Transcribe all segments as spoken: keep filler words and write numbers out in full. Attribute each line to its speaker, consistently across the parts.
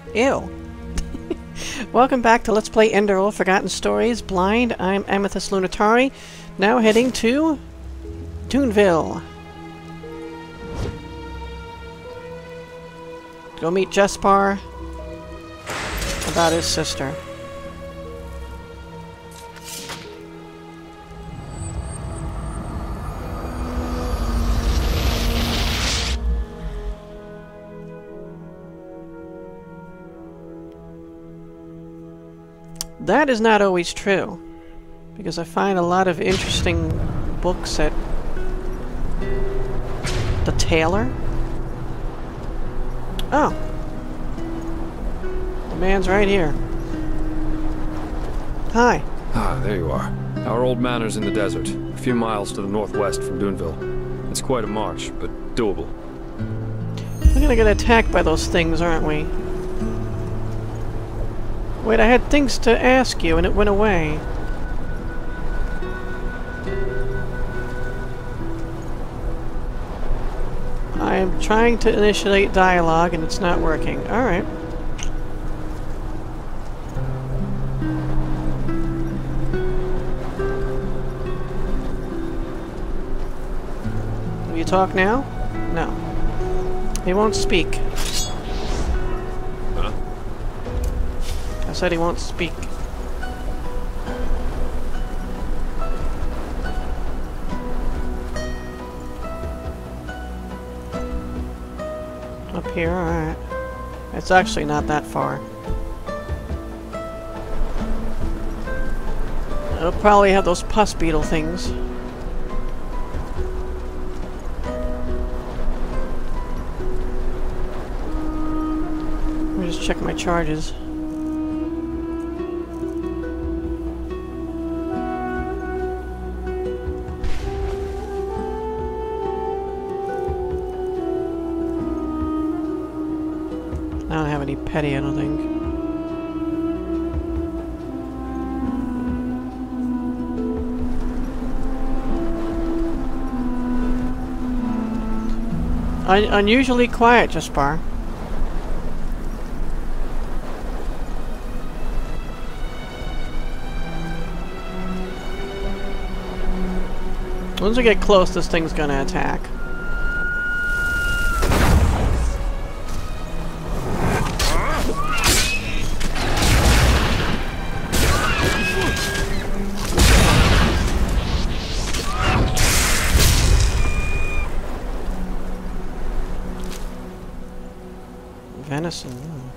Speaker 1: Ew. Welcome back to Let's Play Enderal, Forgotten Stories, Blind. I'm Amethyst Lunatari, now heading to Toonville. Go meet Jespar about his sister. That is not always true, because I find a lot of interesting books at the tailor. Oh. The man's right here. Hi.
Speaker 2: Ah, there you are. Our old manor's in the desert, a few miles to the northwest from Duneville. It's quite a march, but doable.
Speaker 1: We're gonna get attacked by those things, aren't we? Wait, I had things to ask you and it went away. I am trying to initiate dialogue and it's not working. Alright. Will you talk now? No. He won't speak.
Speaker 2: Huh?
Speaker 1: I said he won't speak. Up here, alright. It's actually not that far. It'll probably have those pus beetle things. Let me just check my charges. I don't have any petty, I don't think. Un unusually quiet, Jespar. Once we get close, this thing's gonna attack. Venison.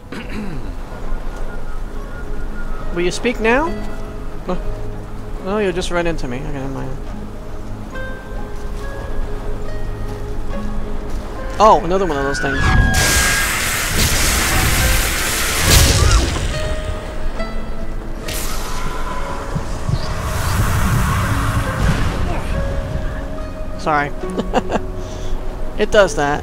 Speaker 1: Will you speak now? Oh, oh, you'll just run into me. Okay, never mind. Oh, another one of those things. Sorry. It does that.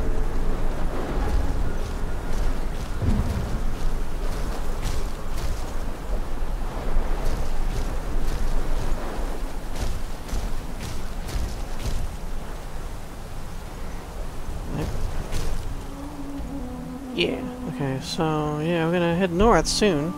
Speaker 1: Yeah, okay, so, yeah, we're gonna head north soon.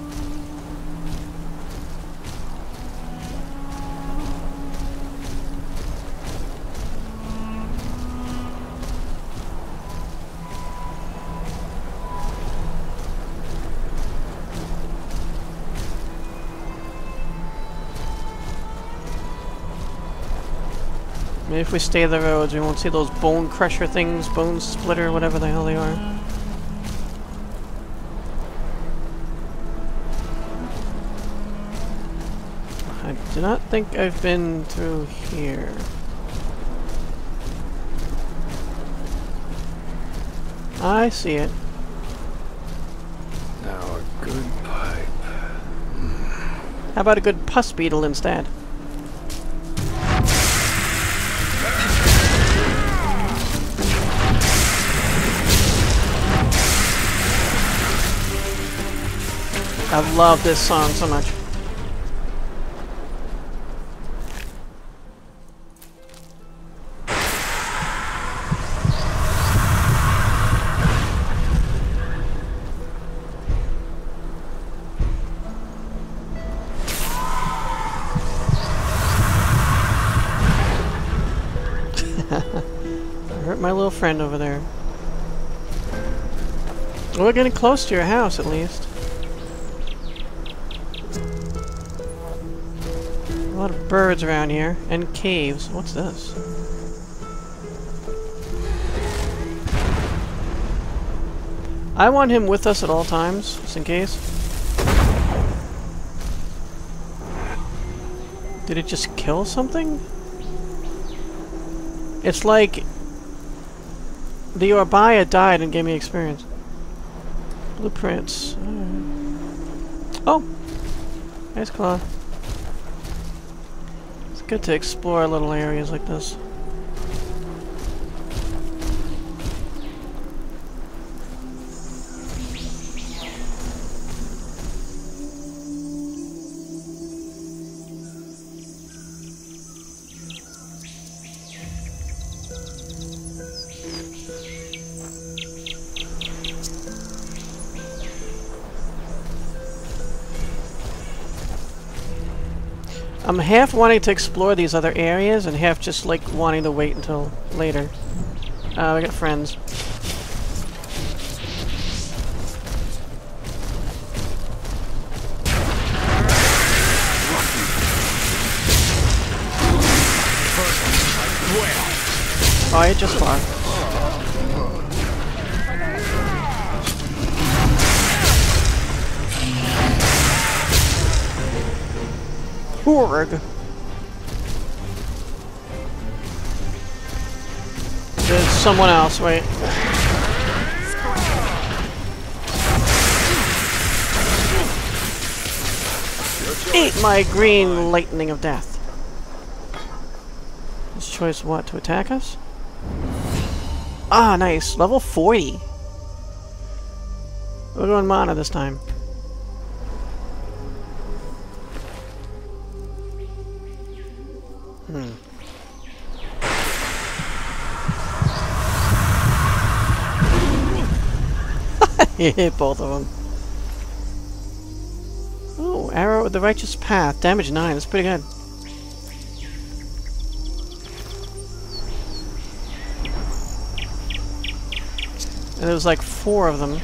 Speaker 1: Maybe if we stay the roads, we won't see those bone crusher things, bone splitter, whatever the hell they are. I do not think I've been through here. I see it.
Speaker 2: Now a good pipe.
Speaker 1: How about a good pus beetle instead? I love this song so much. hurt my little friend over there. We're getting close to your house, at least. A lot of birds around here, and caves. What's this? I want him with us at all times, just in case. Did it just kill something? It's like the Orbaya died and gave me experience. Blueprints. Right. Oh! Nice claw. It's good to explore little areas like this. I'm half wanting to explore these other areas and half just like wanting to wait until later. Uh, we got friends. Oh, I just far. Horg. There's someone else, wait. Eat my green lightning of death. His choice what? To attack us? Ah, nice. Level forty. We're going mana this time. Hmm. He hit both of them. Oh, arrow of the righteous path. Damage nine. That's pretty good. And there was like four of them.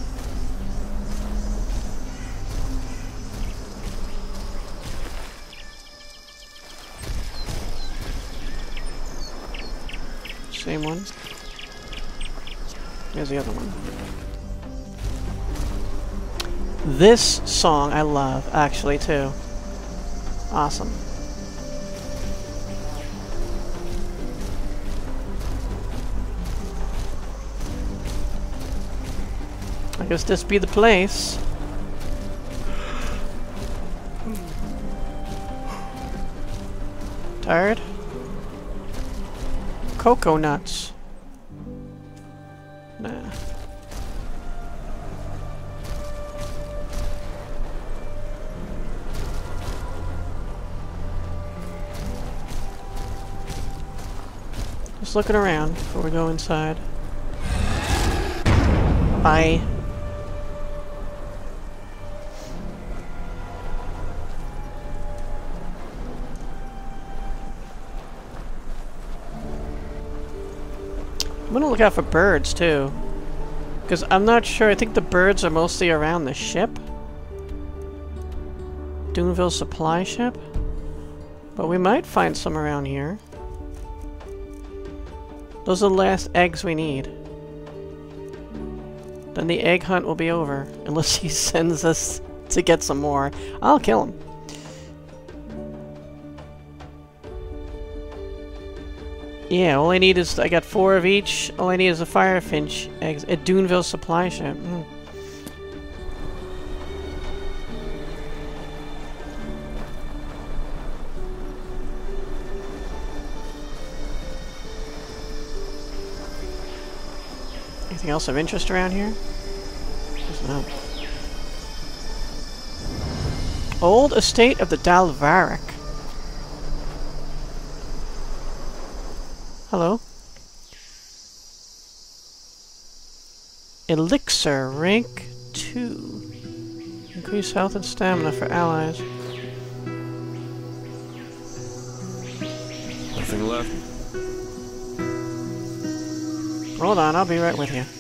Speaker 1: Same one. Here's the other one. This song I love, actually, too. Awesome. I guess this be the place. Tired? Cocoa nuts. Nah. Just looking around before we go inside. Bye. I'm gonna look out for birds too, because I'm not sure. I think the birds are mostly around the ship, Duneville supply ship, but we might find some around here. Those are the last eggs we need. Then the egg hunt will be over, unless he sends us to get some more. I'll kill him. Yeah, all I need is, I got four of each. All I need is a firefinch eggs at Duneville supply ship. Mm. Anything else of interest around here? There's not. Old estate of the Dalvarik. Hello. Elixir, rank two. Increase health and stamina for allies.
Speaker 2: Nothing left.
Speaker 1: Hold on, I'll be right with you.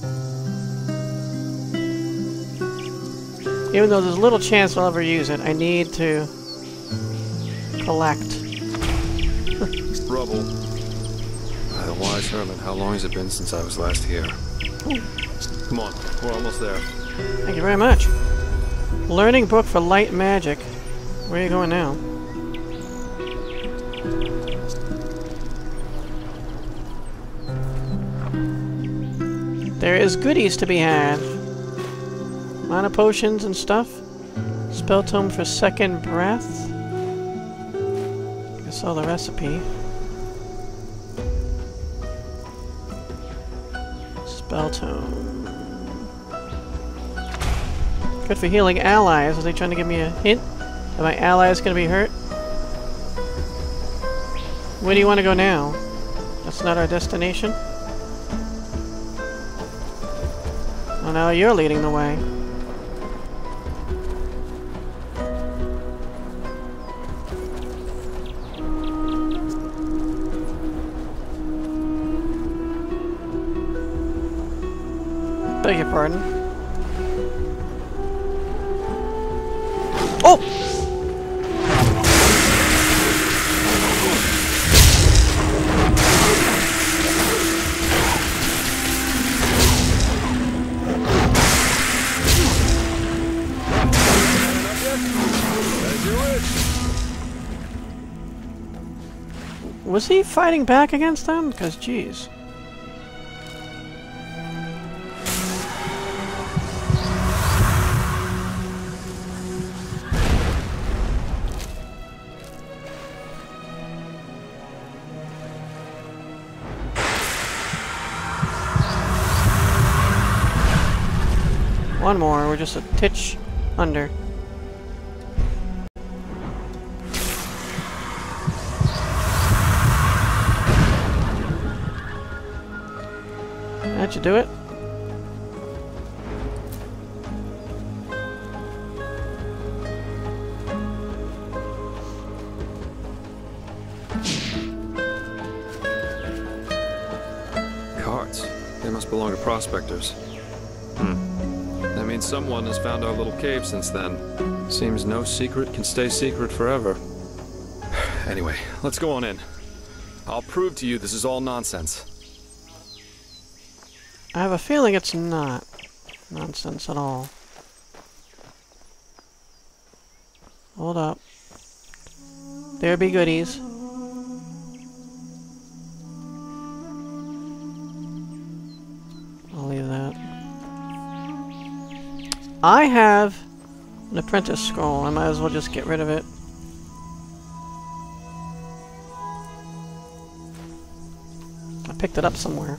Speaker 1: Even though there's little chance I'll ever use it, I need to collect.
Speaker 2: Rubble. By the wise hermit, how long has it been since I was last here?
Speaker 1: Ooh.
Speaker 2: Come on, we're almost there.
Speaker 1: Thank you very much. Learning book for light magic. Where are you going now? There is goodies to be had. Mana potions and stuff. Spell tome for second breath. I saw the recipe. Spell tome. Good for healing allies. Are they trying to give me a hint that my ally is going to be hurt? Where do you want to go now? That's not our destination. Well, now you're leading the way. Beg your pardon. Oh! Was he fighting back against them? Because, geez. One more, we're just a titch under. That should do it.
Speaker 2: Cards. They must belong to prospectors. Hmm. That means someone has found our little cave since then. Seems no secret can stay secret forever. Anyway, let's go on in. I'll prove to you this is all nonsense.
Speaker 1: I have a feeling it's not nonsense at all. Hold up. There be goodies. I'll leave that. I have an apprentice scroll. I might as well just get rid of it. I picked it up somewhere.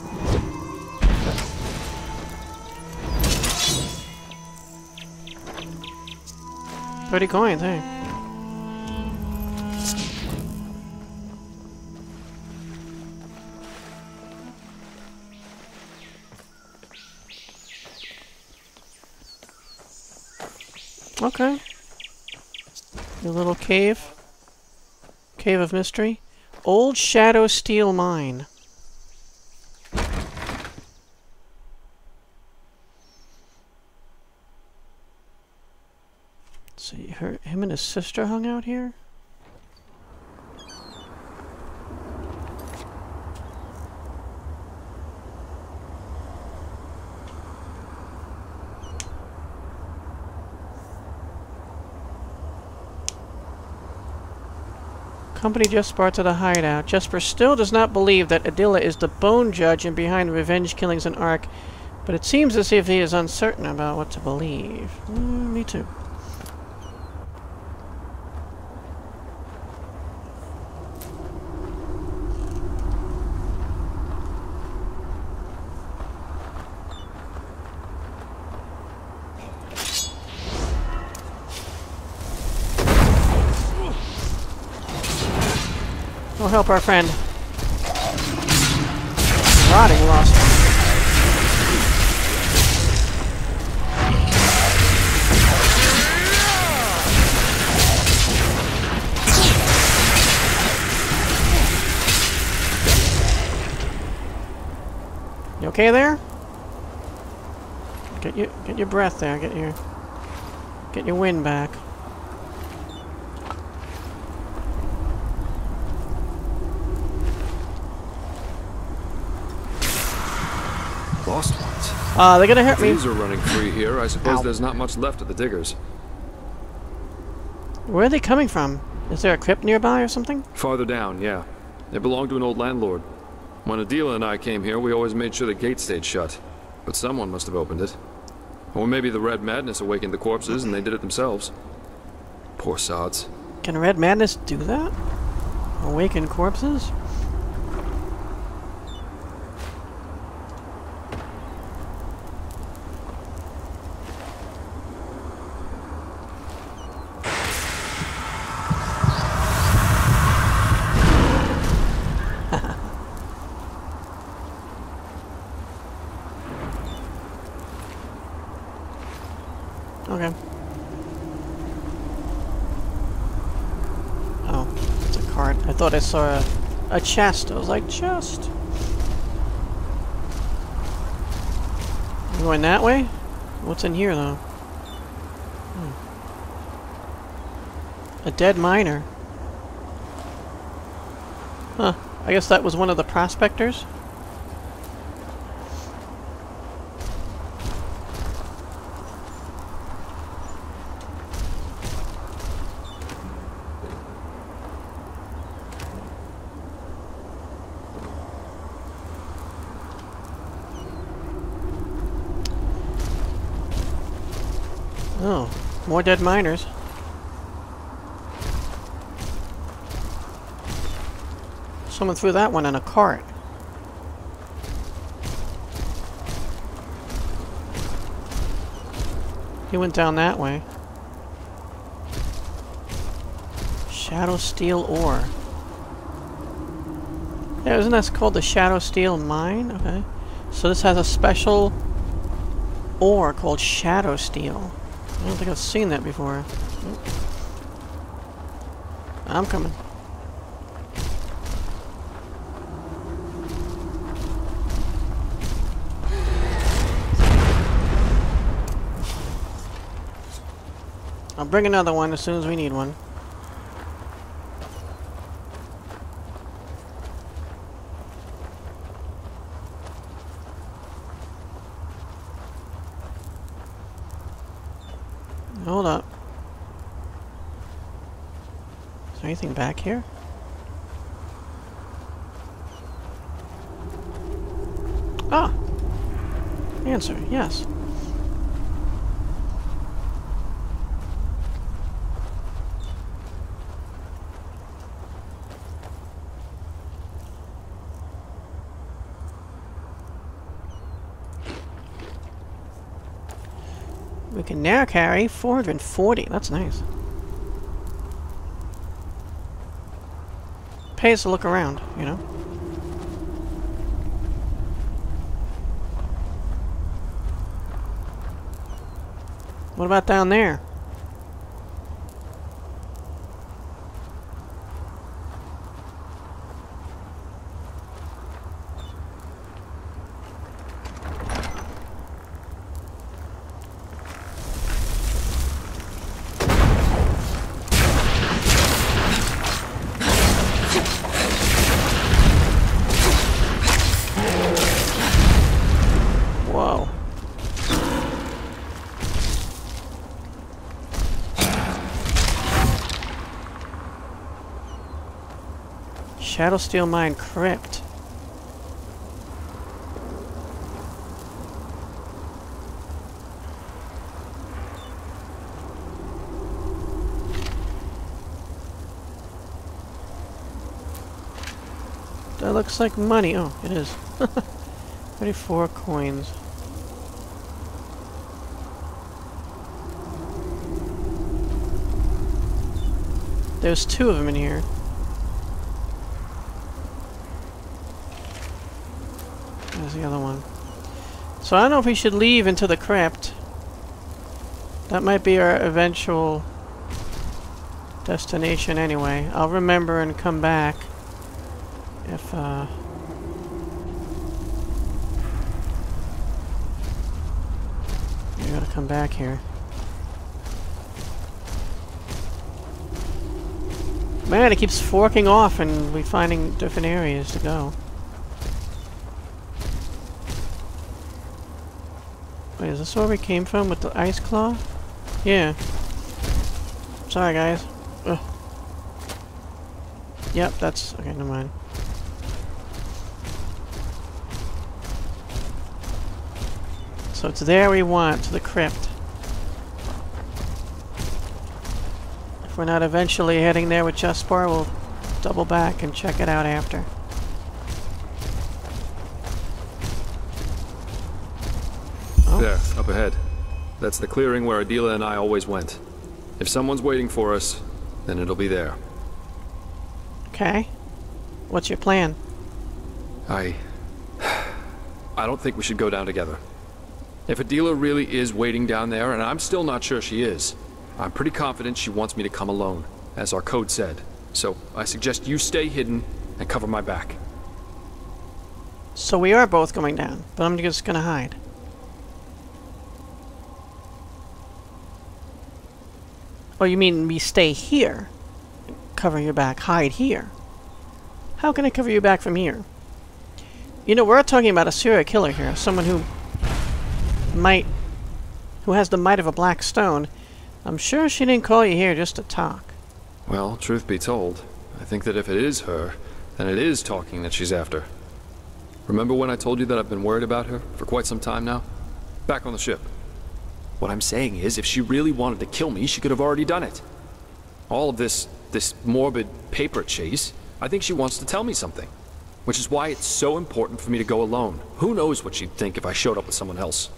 Speaker 1: Thirty coins, hey. Okay. Your little cave. Cave of Mystery. Old Shadow Steel Mine. So you heard him and his sister hung out here? Accompany Jespar to the hideout. Jespar still does not believe that Adila is the Bone Judge and behind the revenge killings in Ark, but it seems as if he is uncertain about what to believe. Mm, me too. We'll help our friend. Rotting lost. okay there? Get your get your breath there. Get your get your wind back.
Speaker 2: Lost ones.
Speaker 1: Ah, uh, they're gonna hurt me.
Speaker 2: These are running free here. I suppose
Speaker 1: Ow.
Speaker 2: There's not much left of the diggers.
Speaker 1: Where are they coming from? Is there a crypt nearby or something?
Speaker 2: Farther down, yeah. They belong to an old landlord. When Adela and I came here, we always made sure the gate stayed shut. But someone must have opened it. Or maybe the Red Madness awakened the corpses and they did it themselves. Poor sods.
Speaker 1: Can Red Madness do that? Awaken corpses? Okay. Oh, it's a cart. I thought I saw a, a chest. I was like, chest. I'm going that way? What's in here, though? Hmm. A dead miner. Huh. I guess that was one of the prospectors? Oh, more dead miners. Someone threw that one in a cart. He went down that way. Shadow Steel ore. Yeah, isn't that called the Shadow Steel mine? Okay. So this has a special ore called Shadow Steel. I don't think I've seen that before. Nope. I'm coming. I'll bring another one as soon as we need one. Hold up. Is there anything back here? Ah! Answer, yes. We can now carry four hundred forty. That's nice. Pays to look around, you know? What about down there? Whoa. Shadow Steel Mine Crypt. That looks like money. Oh, it is. thirty-four coins. There's two of them in here. There's the other one. So I don't know if we should leave into the crypt. That might be our eventual destination anyway. I'll remember and come back if, uh... You gotta come back here. Man, it keeps forking off and we finding different areas to go. Wait, is this where we came from with the ice claw? Yeah. Sorry, guys. Ugh. Yep, that's... okay, never mind. So it's there we want, to the crypt. If we're not eventually heading there with Jespar, we'll double back and check it out after. Oh.
Speaker 2: There, up ahead. That's the clearing where Adela and I always went. If someone's waiting for us, then it'll be there.
Speaker 1: Okay. What's your plan?
Speaker 2: I... I don't think we should go down together. If Adela really is waiting down there, and I'm still not sure she is, I'm pretty confident she wants me to come alone, as our code said. So, I suggest you stay hidden and cover my back.
Speaker 1: So we are both going down, but I'm just gonna hide. Oh, you mean we stay here? Cover your back, hide here? How can I cover your back from here? You know, we're talking about a serial killer here. Someone who might... who has the might of a black stone. I'm sure she didn't call you here just to talk.
Speaker 2: Well, truth be told, I think that if it is her, then it is talking that she's after. Remember when I told you that I've been worried about her for quite some time now? Back on the ship. What I'm saying is, if she really wanted to kill me, she could have already done it. All of this, this morbid paper chase, I think she wants to tell me something. Which is why it's so important for me to go alone. Who knows what she'd think if I showed up with someone else.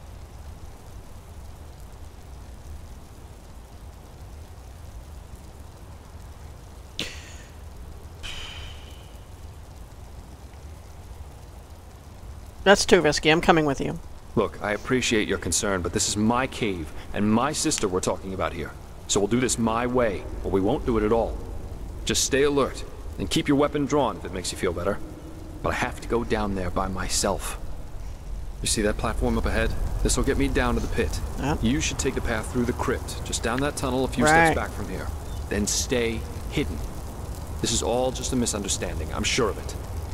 Speaker 1: That's too risky. I'm coming with you.
Speaker 2: Look, I appreciate your concern, but this is my cave, and my sister we're talking about here. So we'll do this my way, or we won't do it at all. Just stay alert, and keep your weapon drawn if it makes you feel better. But I have to go down there by myself. You see that platform up ahead? This will get me down to the pit.
Speaker 1: Yep.
Speaker 2: You should take the path through the crypt, just down that tunnel a few
Speaker 1: Right.
Speaker 2: steps back from here. Then stay hidden. This is all just a misunderstanding, I'm sure of it.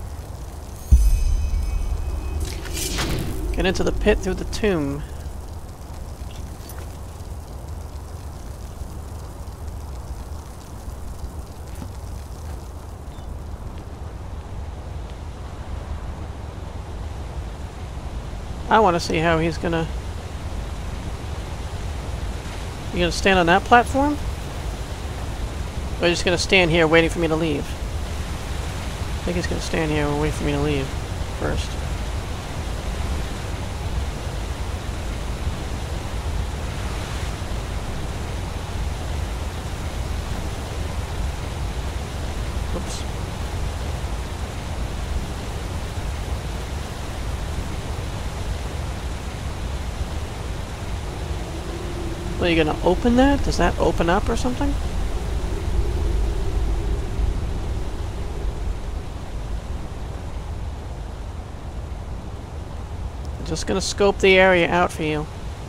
Speaker 1: Get into the pit through the tomb. I want to see how he's gonna... You gonna stand on that platform? Or are you just gonna stand here waiting for me to leave? I think he's gonna stand here and wait for me to leave first. Oops. Are you gonna open that? Does that open up or something? I'm just gonna scope the area out for you.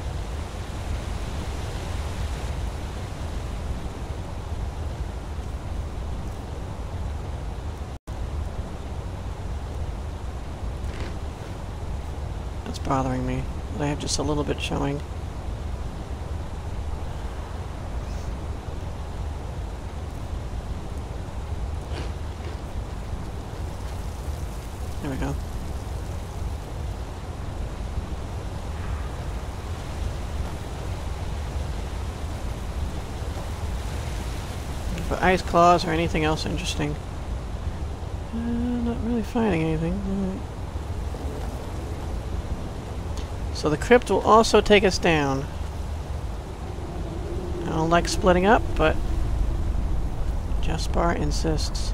Speaker 1: That's bothering me, that I have just a little bit showing. There we go. For ice claws or anything else interesting. Uh, not really finding anything. Right. So the crypt will also take us down. I don't like splitting up, but Jespar insists.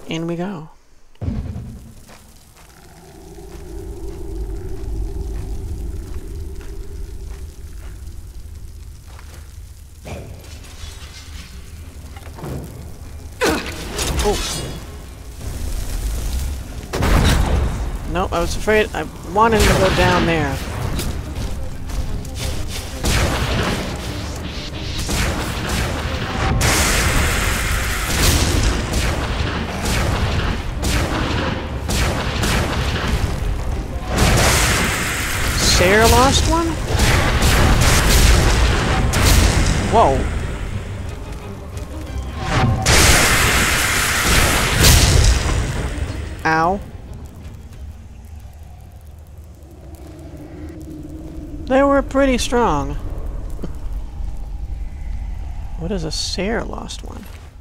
Speaker 1: In we go. Oh. Nope, I was afraid. I wanted to go down there. Sarah lost one? Whoa. Ow. They were pretty strong. What is a Sarah lost one?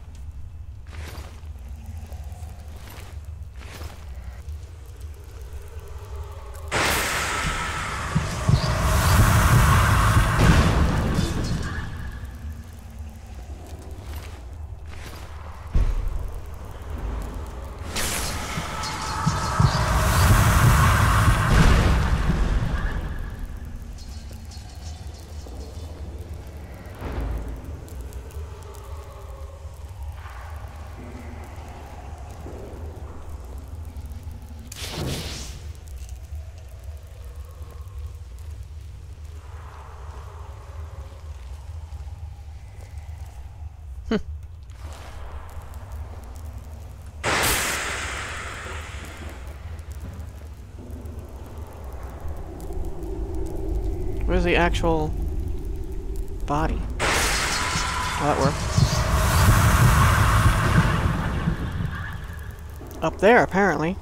Speaker 1: Where's the actual body? Oh, that worked. Up there, apparently.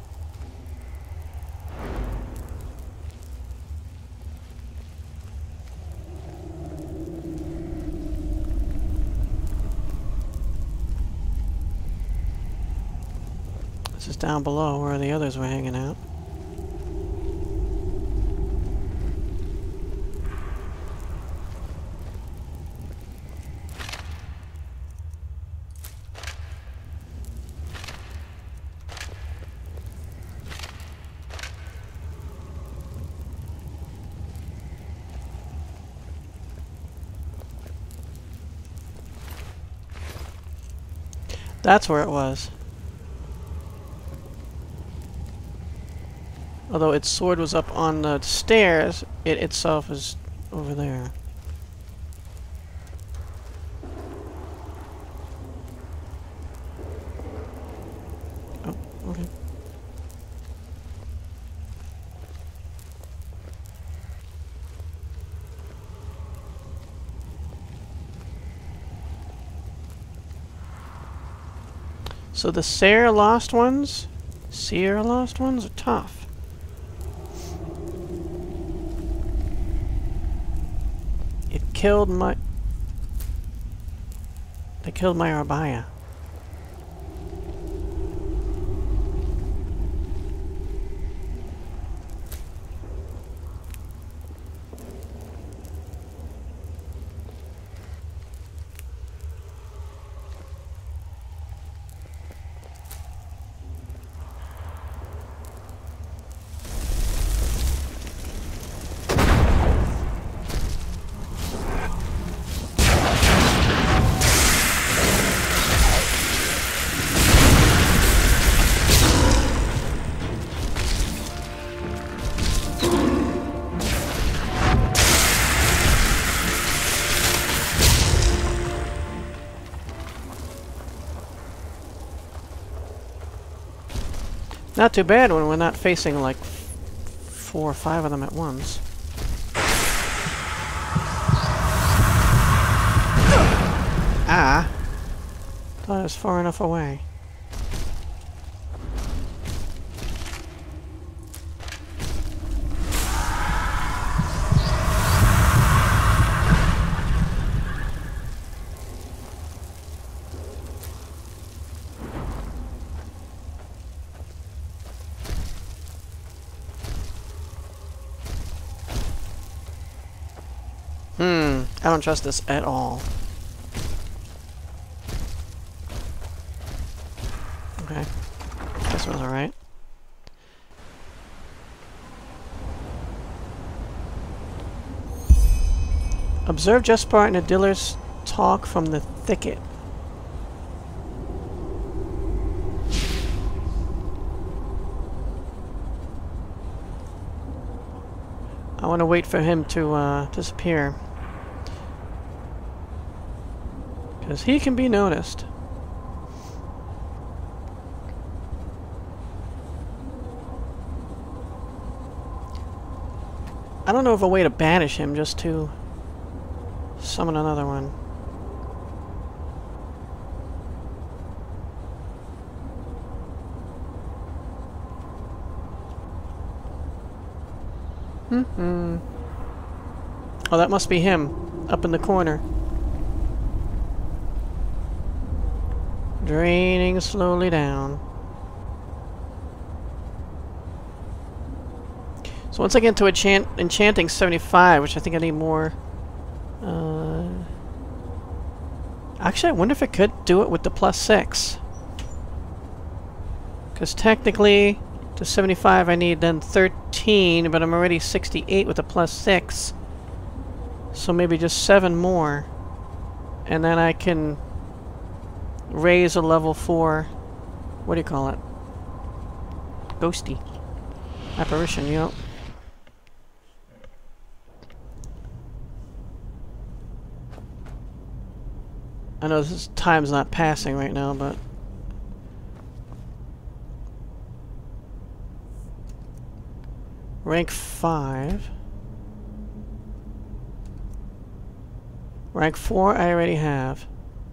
Speaker 1: This is down below where the others were hanging out. That's where it was. Although its sword was up on the stairs, it itself is over there. Oh, okay. So the Sarah lost ones, Sierra lost ones are tough. It killed my... They killed my Arbaya. Not too bad when we're not facing like four or five of them at once. Ah! Thought I was far enough away. Hmm, I don't trust this at all. Okay. Guess I was alright. Observe Jespar and Enderal's talk from the thicket. I want to wait for him to uh, disappear. Because he can be noticed. I don't know of a way to banish him, just to summon another one. Hmm. Oh, that must be him, up in the corner. Draining slowly down. So once I get to enchant enchanting seventy-five, which I think I need more. Uh, actually, I wonder if I could do it with the plus six. Because technically, to seventy-five I need then thirteen, but I'm already sixty-eight with the plus six. So maybe just seven more. And then I can raise a level four. What do you call it? Ghosty. Apparition, you know. I know this is, time's not passing right now, but rank five. Rank four I already have.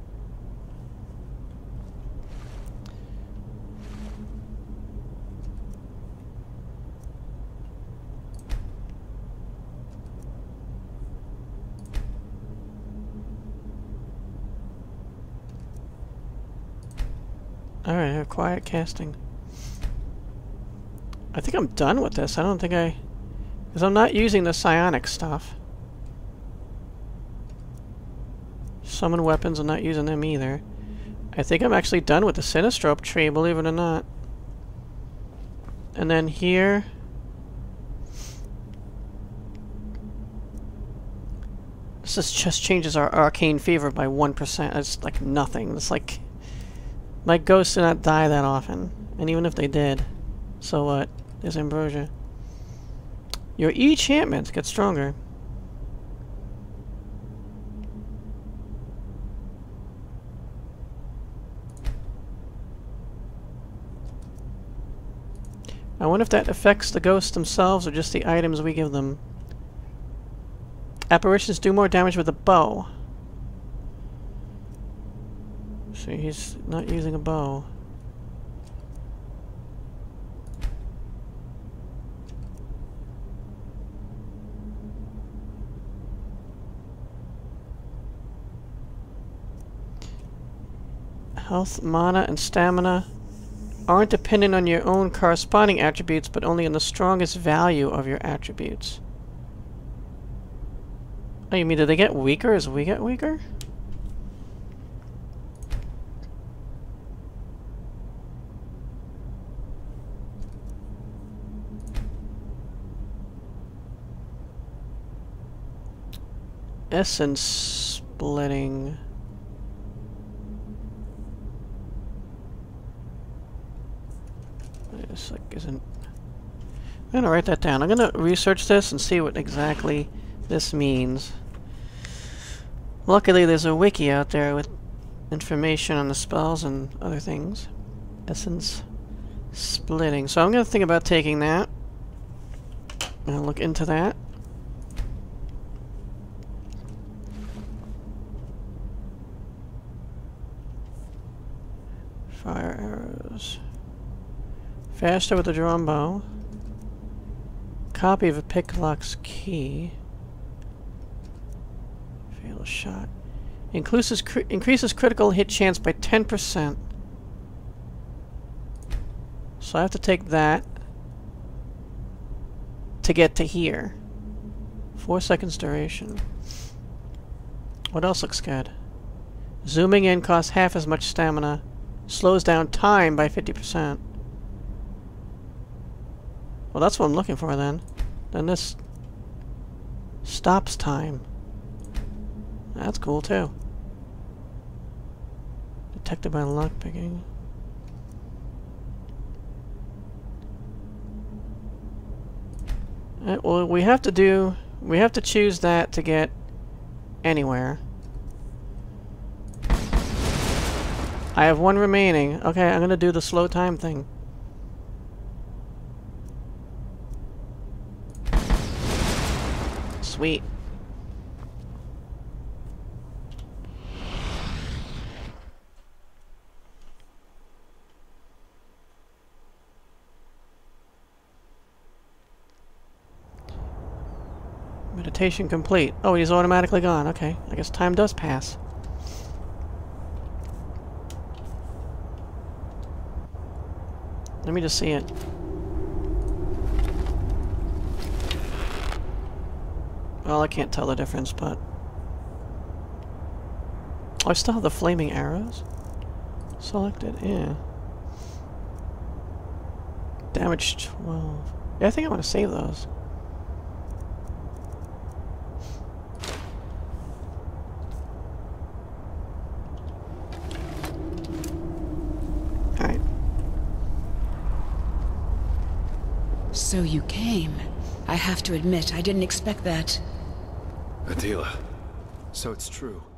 Speaker 1: Alright, I have quiet casting. I think I'm done with this. I don't think I... Because I'm not using the psionic stuff. Summon weapons, I'm not using them either. I think I'm actually done with the Sinistrope tree, believe it or not. And then here... This is just changes our arcane fever by one percent. It's like nothing. It's like... My ghosts do not die that often. And even if they did, so what? There's ambrosia. Your enchantments get stronger. I wonder if that affects the ghosts themselves or just the items we give them. Apparitions do more damage with a bow. See, he's not using a bow. Health, mana, and stamina aren't dependent on your own corresponding attributes, but only on the strongest value of your attributes. Oh, you mean, did they get weaker as we get weaker? Essence splitting. This like isn't. I'm gonna write that down. I'm gonna research this and see what exactly this means. Luckily, there's a wiki out there with information on the spells and other things. Essence splitting. So I'm gonna think about taking that. I'm gonna look into that. Fire arrows. Faster with a drawn bow. Copy of a picklock's key. Fatal shot. Increases, cri increases critical hit chance by ten percent. So I have to take that to get to here. Four seconds duration. What else looks good? Zooming in costs half as much stamina Slows down time by fifty percent. Well, that's what I'm looking for then. Then this stops time. That's cool too. Detected by lockpicking. Uh, well, we have to do... We have to choose that to get anywhere. I have one remaining. Okay, I'm gonna do the slow time thing. Sweet. Meditation complete. Oh, he's automatically gone. Okay, I guess time does pass. Let me just see it. Well, I can't tell the difference, but... Oh, I still have the flaming arrows selected. Yeah. Damage twelve. Yeah, I think I want to save those. Alright.
Speaker 3: So you came. I have to admit, I didn't expect that.
Speaker 2: Adela. So it's true.